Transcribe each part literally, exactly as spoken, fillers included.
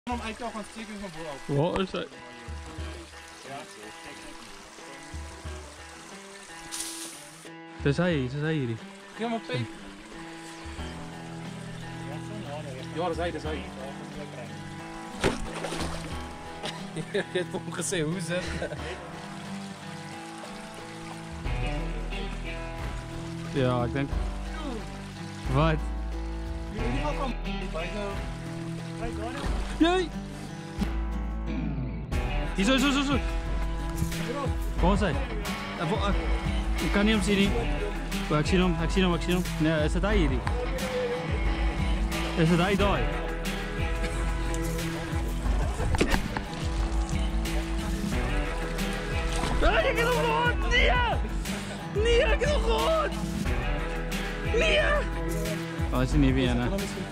Om uit jou gaan steken van boord. Wat is dat? Dis hy, dis hy hierdie. Gee hom op pyp. Ja, dis hy, dis hy. Jy het hom gesê, hoe zit het? Ja, ik denk. Wat? Jee! Hier zo, zo, zo, zo. Waar is hij? Ik kan niet hem zien. Nie. Oh, ik zie hem, ik zie hem, ik zie hem. Nee, is het hij hier? Is het hij daar? Ah, ik heb hem gehoord! Nee! Nee, ik heb hem gehoord! Nee! Oh, is hij niet weer, hè?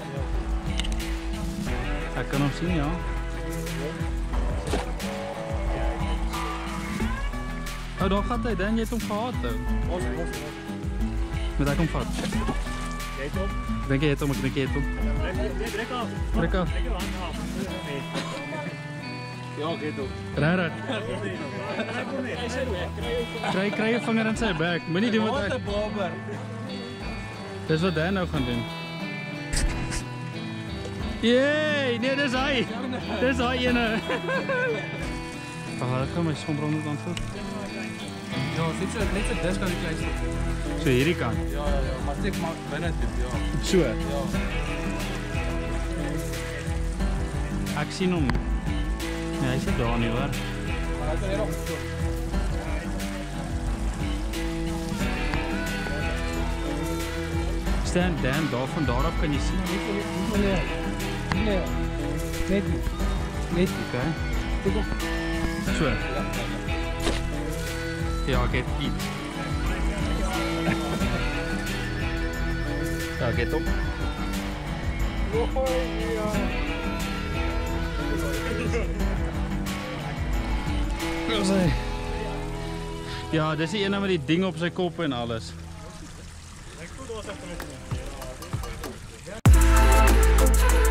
Ik kan hem zien, ja. Oh, daar gaat hij, dan je hebt hem gehad. Maar daar komt vat. Jij het op? Ik denk je het om, ik denk je het om. Druk af. Druk af. Druk af. Ja, ik het op. Rij, rij. Krijg, krijg je vinger in zijn bek. Maar niet doen wat hij... Dat is wat hij nou gaat doen. Jee, nee, dat is hij. Dat is hij, ene. Oh, dat kan mijn schoonbrand dan goed. Ja, net zo, net zo dis kan die kleinste. Zo hierdie kant. Ja, ja, ja, maar tik maar binne toe, ja. So. Ja. Ek sien hom. Nee, hy sit daar nie hoor. Maar hy kan hier op. Staan dan daar van daarop kan jy sien. Nee. Nee. Net nie. Net nie, Okay. Tik op. So. Ja. Ja, ek het iets. Ja, ek het op. Ja, dis die ene met die ding op sy kop en alles. Ek voel daar was ek met